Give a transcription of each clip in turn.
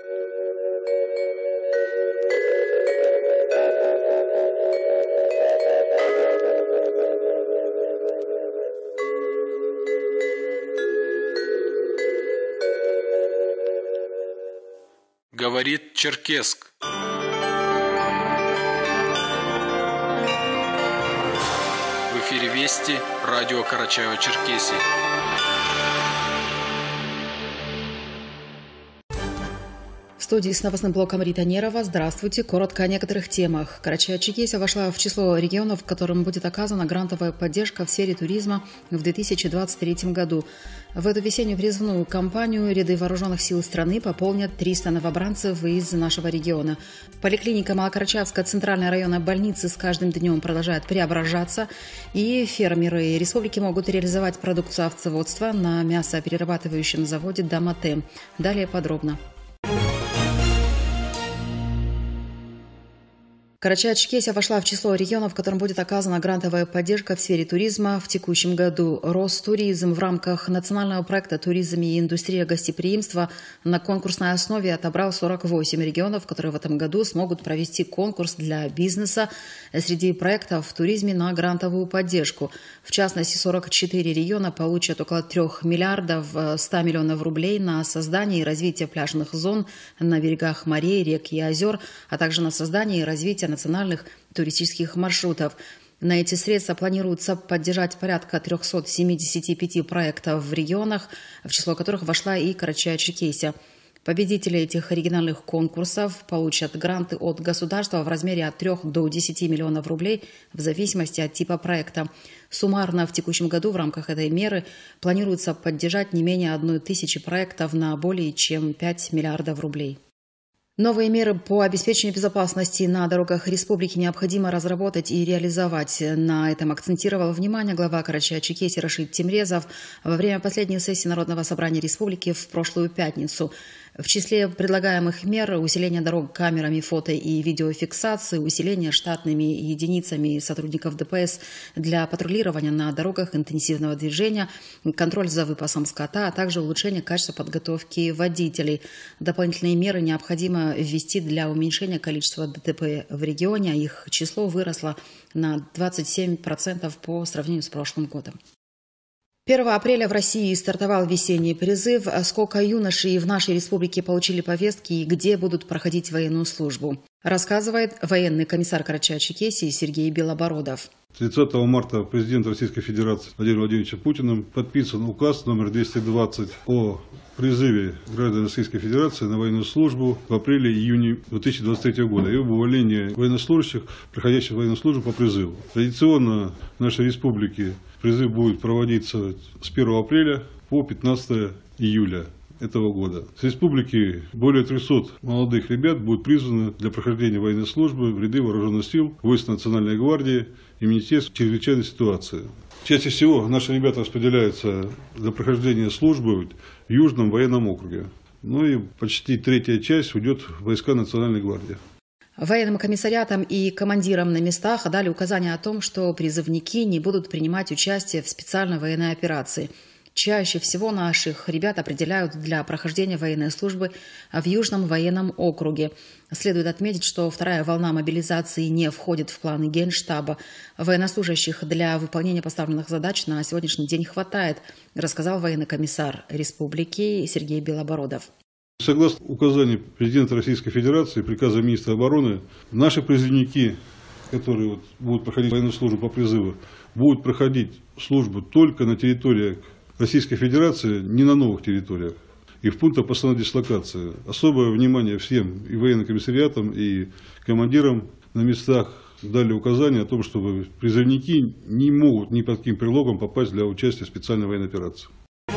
Говорит Черкесск. В эфире Вести, радио Карачаево-Черкесия. В студии с новостным блоком Рита Нерова. Здравствуйте. Коротко о некоторых темах. Карачаево-Черкесия вошла в число регионов, которым будет оказана грантовая поддержка в сфере туризма в 2023 году. В эту весеннюю призывную кампанию ряды вооруженных сил страны пополнят 300 новобранцев из нашего региона. Поликлиника Малокарачаевская центральная районная больница с каждым днем продолжает преображаться, и фермеры республики могут реализовать продукцию овцеводства на мясоперерабатывающем заводе «Доматем». Далее подробно. Карачаево-Черкесия вошла в число регионов, в котором будет оказана грантовая поддержка в сфере туризма в текущем году. Ростуризм в рамках национального проекта «Туризм и индустрия гостеприимства» на конкурсной основе отобрал 48 регионов, которые в этом году смогут провести конкурс для бизнеса среди проектов в туризме на грантовую поддержку. В частности, 44 региона получат около 3 миллиардов 100 миллионов рублей на создание и развитие пляжных зон на берегах морей, рек и озер, а также на создание и развитие национальных туристических маршрутов. На эти средства планируется поддержать порядка 375 проектов в регионах, в число которых вошла и Карачаево-Черкесия. Победители этих региональных конкурсов получат гранты от государства в размере от 3 до 10 миллионов рублей в зависимости от типа проекта. Суммарно в текущем году в рамках этой меры планируется поддержать не менее 1000 проектов на более чем 5 миллиардов рублей. Новые меры по обеспечению безопасности на дорогах республики необходимо разработать и реализовать. На этом акцентировал внимание глава Карачаево-Черкесии Рашид Тимрезов во время последней сессии Народного собрания республики в прошлую пятницу. В числе предлагаемых мер усиление дорог камерами фото- и видеофиксации, усиление штатными единицами сотрудников ДПС для патрулирования на дорогах интенсивного движения, контроль за выпасом скота, а также улучшение качества подготовки водителей. Дополнительные меры необходимо ввести для уменьшения количества ДТП в регионе, а их число выросло на 27% по сравнению с прошлым годом. 1 апреля в России стартовал весенний призыв. Сколько юношей в нашей республике получили повестки и где будут проходить военную службу, рассказывает военный комиссар Карачаево-Черкесии Сергей Белобородов. 30 марта президентом Российской Федерации Владимиром Владимировичем Путиным подписан указ номер 220 о призыве граждан Российской Федерации на военную службу в апреле-июне 2023 года и об увольнении военнослужащих, проходящих военную службу по призыву. Традиционно в нашей республике призыв будет проводиться с 1 апреля по 15 июля этого года. С республики более 300 молодых ребят будут призваны для прохождения военной службы в ряды вооруженных сил, войск Национальной гвардии и Министерства чрезвычайной ситуации. Чаще всего наши ребята распределяются для прохождения службы в Южном военном округе. Ну и почти третья часть уйдет в войска Национальной гвардии. Военным комиссариатам и командирам на местах дали указание о том, что призывники не будут принимать участие в специальной военной операции. Чаще всего наших ребят определяют для прохождения военной службы в Южном военном округе. Следует отметить, что вторая волна мобилизации не входит в планы Генштаба. Военнослужащих для выполнения поставленных задач на сегодняшний день хватает, рассказал военный комиссар республики Сергей Белобородов. Согласно указанию президента Российской Федерации и приказа министра обороны, наши призывники, которые будут проходить военную службу по призыву, будут проходить службу только на территории Российской Федерации, не на новых территориях и в пунктах постоянной дислокации. Особое внимание всем и военным комиссариатам, и командирам на местах дали указание о том, чтобы призывники не могут ни под каким предлогом попасть для участия в специальной военной операции.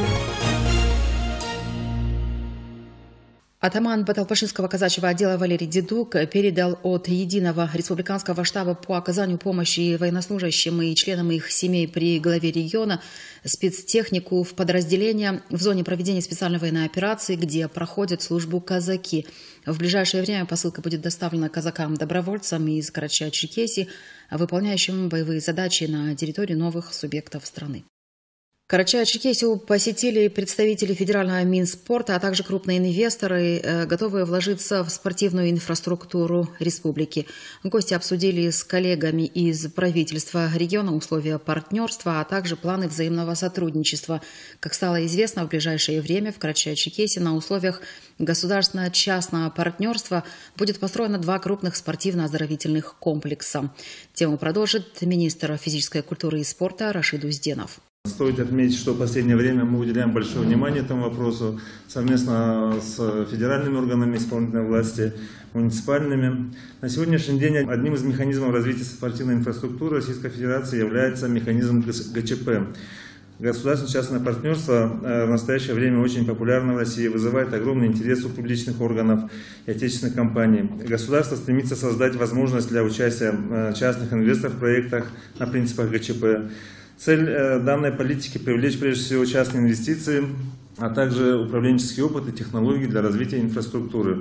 Атаман Баталпашинского казачьего отдела Валерий Дедук передал от Единого республиканского штаба по оказанию помощи военнослужащим и членам их семей при главе региона спецтехнику в подразделение в зоне проведения специальной военной операции, где проходят службу казаки. В ближайшее время посылка будет доставлена казакам-добровольцам из Карачаево-Черкесии, выполняющим боевые задачи на территории новых субъектов страны. Карачаево-Черкесию посетили представители федерального Минспорта, а также крупные инвесторы, готовые вложиться в спортивную инфраструктуру республики. Гости обсудили с коллегами из правительства региона условия партнерства, а также планы взаимного сотрудничества. Как стало известно, в ближайшее время в Карачаево-Черкесии на условиях государственно-частного партнерства будет построено 2 крупных спортивно-оздоровительных комплекса. Тему продолжит министр физической культуры и спорта Рашид Узденов. Стоит отметить, что в последнее время мы уделяем большое внимание этому вопросу совместно с федеральными органами исполнительной власти, муниципальными. На сегодняшний день одним из механизмов развития спортивной инфраструктуры Российской Федерации является механизм ГЧП. Государственно-частное партнерство в настоящее время очень популярно в России, вызывает огромный интерес у публичных органов и отечественных компаний. Государство стремится создать возможность для участия частных инвесторов в проектах на принципах ГЧП. Цель данной политики – привлечь прежде всего частные инвестиции, а также управленческий опыт и технологии для развития инфраструктуры.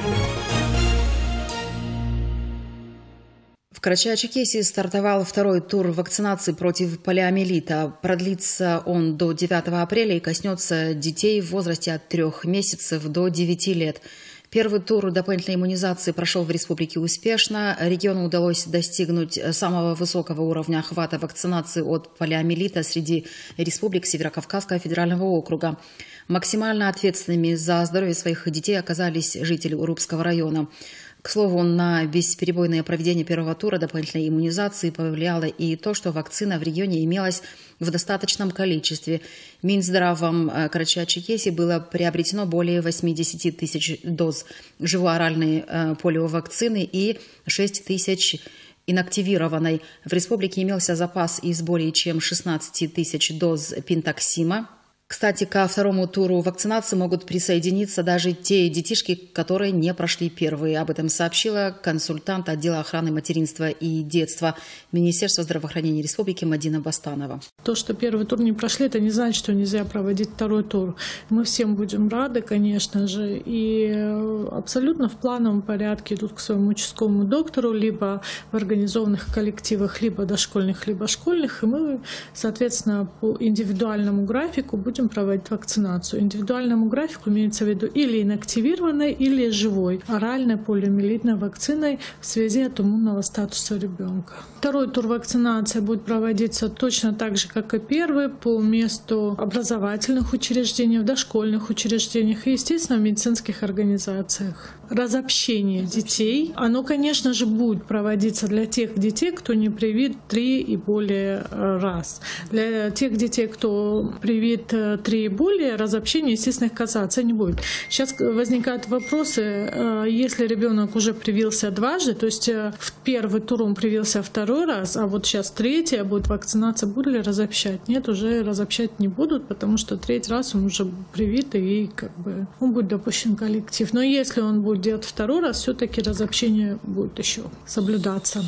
В Карачаево-Черкесии стартовал 2-й тур вакцинации против полиомиелита. Продлится он до 9 апреля и коснется детей в возрасте от 3 месяцев до 9 лет. Первый тур дополнительной иммунизации прошел в республике успешно. Региону удалось достигнуть самого высокого уровня охвата вакцинации от полиомиелита среди республик Северокавказского федерального округа. Максимально ответственными за здоровье своих детей оказались жители Урупского района. К слову, на бесперебойное проведение первого тура дополнительной иммунизации повлияло и то, что вакцина в регионе имелась в достаточном количестве. Минздравом Карачаево-Черкесии было приобретено более 80 тысяч доз живооральной полиовакцины и 6 тысяч инактивированной. В республике имелся запас из более чем 16 тысяч доз пентаксима. Кстати, ко 2-му туру вакцинации могут присоединиться даже те детишки, которые не прошли первые. Об этом сообщила консультант отдела охраны материнства и детства Министерства здравоохранения Республики Мадина Бастанова. То, что первый тур не прошли, это не значит, что нельзя проводить 2-й тур. Мы всем будем рады, конечно же, и абсолютно в плановом порядке идут к своему участковому доктору, либо в организованных коллективах, либо дошкольных, либо школьных, и мы, соответственно, по индивидуальному графику будем проводить вакцинацию. Индивидуальному графику имеется в виду или инактивированной, или живой оральной полиомиелитной вакциной в связи от иммунного статуса ребенка. 2-й тур вакцинации будет проводиться точно так же, как и первый, по месту образовательных учреждений, в дошкольных учреждениях и, естественно, в медицинских организациях. Разобщение детей, оно, конечно же, будет проводиться для тех детей, кто не привит 3 и более раз. Для тех детей, кто привит 3 и более, разобщение, естественно, их касаться не будет. Сейчас возникают вопросы, если ребенок уже привился дважды, то есть в первый тур он привился 2-й раз, а вот сейчас 3-я будет вакцинация, будут ли разобщать? Нет, уже разобщать не будут, потому что 3-й раз он уже привит и он будет допущен в коллектив. Но если он будет делать 2-й раз, все-таки разобщение будет еще соблюдаться.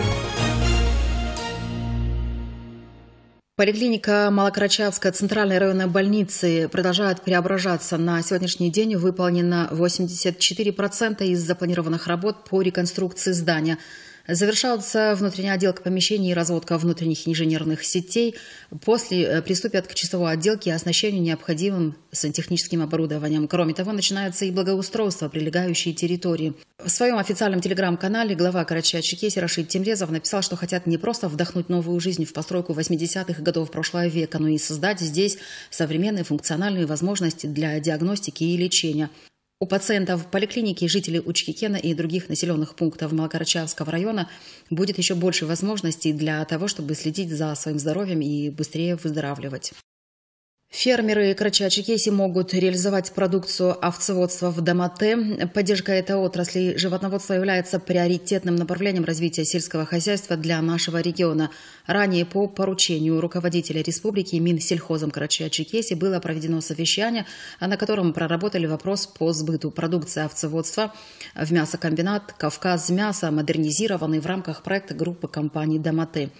Поликлиника Малокарачаевской центральной районной больницы продолжает преображаться. На сегодняшний день выполнено 84% из запланированных работ по реконструкции здания. Завершается внутренняя отделка помещений и разводка внутренних инженерных сетей. После приступят к часовой отделке и оснащению необходимым сантехническим оборудованием. Кроме того, начинается и благоустройство прилегающей территории. В своем официальном телеграм-канале глава Карачаево-Черкесии Рашид Темрезов написал, что хотят не просто вдохнуть новую жизнь в постройку 80-х годов прошлого века, но и создать здесь современные функциональные возможности для диагностики и лечения. У пациентов поликлиники, жителей Учкикена и других населенных пунктов Малокарачаевского района будет еще больше возможностей для того, чтобы следить за своим здоровьем и быстрее выздоравливать. Фермеры Карачаево-Черкесии могут реализовать продукцию овцеводства в Домате. Поддержка этой отрасли животноводства является приоритетным направлением развития сельского хозяйства для нашего региона. Ранее по поручению руководителя республики Минсельхозом Карачаево-Черкесии было проведено совещание, на котором проработали вопрос по сбыту продукции овцеводства в мясокомбинат «Кавказ мясо», модернизированный в рамках проекта группы компаний «Домате».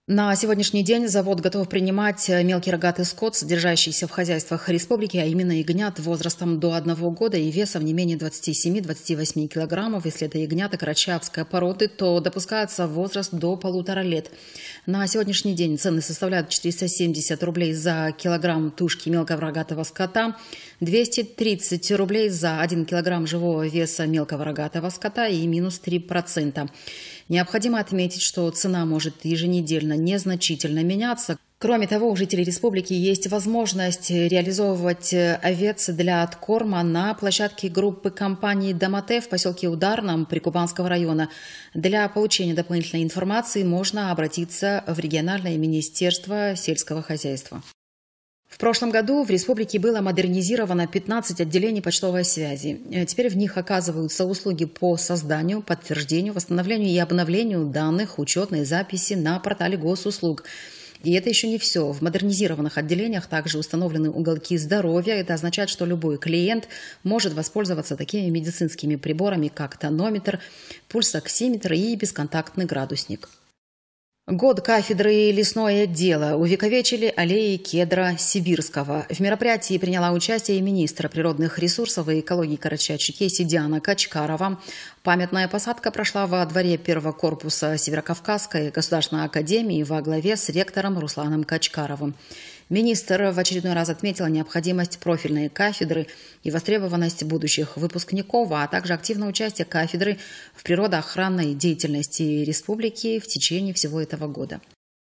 На сегодняшний день завод готов принимать мелкий рогатый скот, содержащийся в хозяйствах республики, а именно ягнят возрастом до 1 года и весом не менее 27-28 килограммов. Если это ягнята карачаевской породы, то допускается возраст до 1,5 лет. На сегодняшний день цены составляют 470 рублей за килограмм тушки мелкого рогатого скота, 230 рублей за 1 килограмм живого веса мелкого рогатого скота и минус 3%. Необходимо отметить, что цена может еженедельно незначительно меняться. Кроме того, у жителей республики есть возможность реализовывать овец для откорма на площадке группы компании «Домате» в поселке Ударном Прикубанского района. Для получения дополнительной информации можно обратиться в региональное министерство сельского хозяйства. В прошлом году в республике было модернизировано 15 отделений почтовой связи. Теперь в них оказываются услуги по созданию, подтверждению, восстановлению и обновлению данных учетной записи на портале госуслуг. И это еще не все. В модернизированных отделениях также установлены уголки здоровья. Это означает, что любой клиент может воспользоваться такими медицинскими приборами, как тонометр, пульсоксиметр и бесконтактный градусник. Год кафедры «Лесное дело» увековечили аллеи кедра сибирского. В мероприятии приняла участие и министр природных ресурсов и экологии Карачаево-Черкесии Диана Качкарова. Памятная посадка прошла во дворе первого корпуса Северокавказской государственной академии во главе с ректором Русланом Качкаровым. Министр в очередной раз отметил необходимость профильной кафедры и востребованность будущих выпускников, а также активное участие кафедры в природоохранной деятельности республики в течение всего этого года.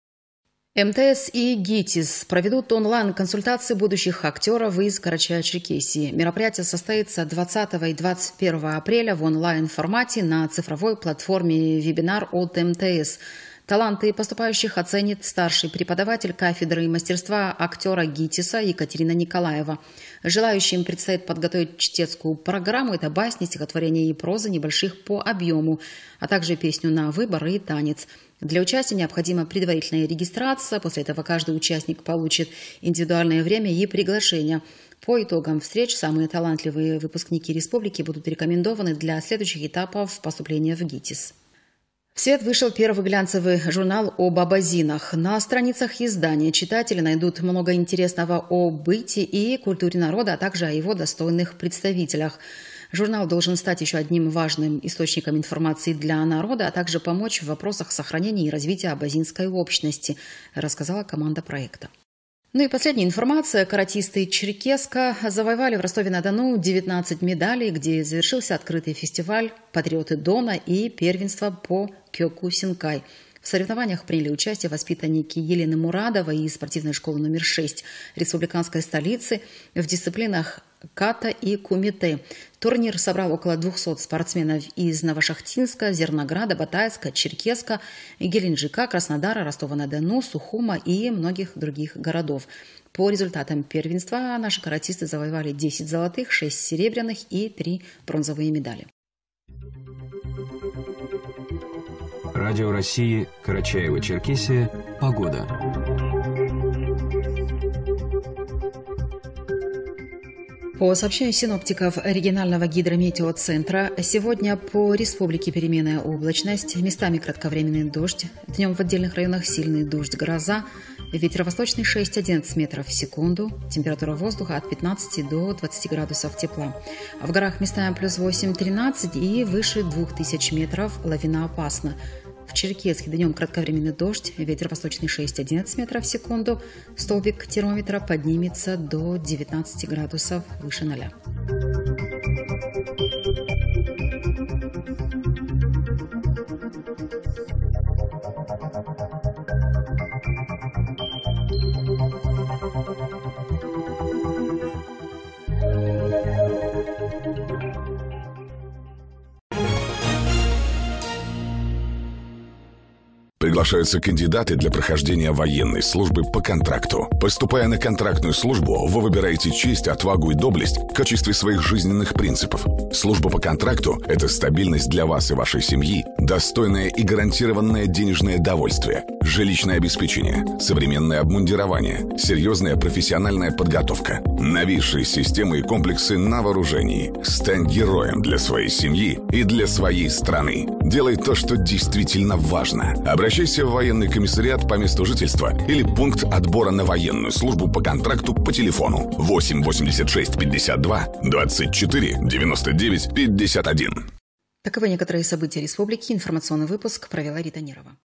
МТС и ГИТИС проведут онлайн-консультации будущих актеров из Карачаево-Черкесии. Мероприятие состоится 20 и 21 апреля в онлайн-формате на цифровой платформе «Вебинар» от МТС. Таланты поступающих оценит старший преподаватель кафедры мастерства актера ГИТИСа Екатерина Николаева. Желающим предстоит подготовить чтецкую программу. Это басни, стихотворения и проза небольших по объему, а также песню на выбор и танец. Для участия необходима предварительная регистрация. После этого каждый участник получит индивидуальное время и приглашение. По итогам встреч самые талантливые выпускники республики будут рекомендованы для следующих этапов поступления в ГИТИС. В свет вышел первый глянцевый журнал об абазинах. На страницах издания читатели найдут много интересного о быте и культуре народа, а также о его достойных представителях. Журнал должен стать еще одним важным источником информации для народа, а также помочь в вопросах сохранения и развития абазинской общности, рассказала команда проекта. Ну и последняя информация. Каратисты Черкеска завоевали в Ростове-на-Дону 19 медалей, где завершился открытый фестиваль «Патриоты Дона» и первенство по кёку-синкай. В соревнованиях приняли участие воспитанники Елены Мурадовой из спортивной школы номер 6 республиканской столицы в дисциплинах ката и кумите. Турнир собрал около 200 спортсменов из Новошахтинска, Зернограда, Батайска, Черкеска, Геленджика, Краснодара, Ростова-на-Дону, Сухума и многих других городов. По результатам первенства наши каратисты завоевали 10 золотых, 6 серебряных и 3 бронзовые медали. Радио России, Карачаево-Черкесия, погода. По сообщению синоптиков регионального гидрометеоцентра, сегодня по республике переменная облачность, местами кратковременный дождь, днем в отдельных районах сильный дождь, гроза, ветер восточный 6-11 метров в секунду, температура воздуха от 15 до 20 градусов тепла. В горах местами плюс 8-13 и выше 2000 метров лавина опасна. В Черкеске днем кратковременный дождь, ветер восточный 6-11 метров в секунду, столбик термометра поднимется до 19 градусов выше 0. Приглашаются кандидаты для прохождения военной службы по контракту. Поступая на контрактную службу, вы выбираете честь, отвагу и доблесть в качестве своих жизненных принципов. Служба по контракту – это стабильность для вас и вашей семьи, достойное и гарантированное денежное довольствие, жилищное обеспечение, современное обмундирование, серьезная профессиональная подготовка, новейшие системы и комплексы на вооружении. Стань героем для своей семьи и для своей страны. Делай то, что действительно важно. Обращайся в военный комиссариат по месту жительства или пункт отбора на военную службу по контракту по телефону 8 86 52 24 99 51. Таковы некоторые события республики. Информационный выпуск провела Рита Нерова.